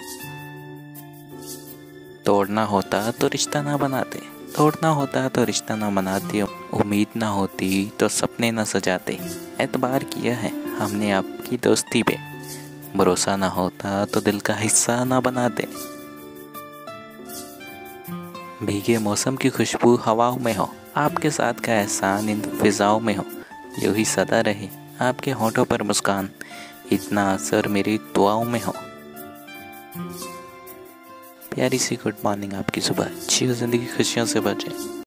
तोड़ना होता तो रिश्ता ना बनाते, तोड़ना होता तो रिश्ता ना बनाते, उम्मीद ना होती तो सपने ना सजाते। एतबार किया है हमने आपकी दोस्ती पे, भरोसा ना होता तो दिल का हिस्सा ना बनाते। भीगे मौसम की खुशबू हवाओं में हो, आपके साथ का एहसान इन फिजाओं में हो। यूं ही सदा रहे आपके होठों पर मुस्कान, इतना असर मेरी दुआओं में हो। प्यारी सी गुड मॉर्निंग आपकी सुबह अच्छी हो, ज़िंदगी खुशियों से बचे।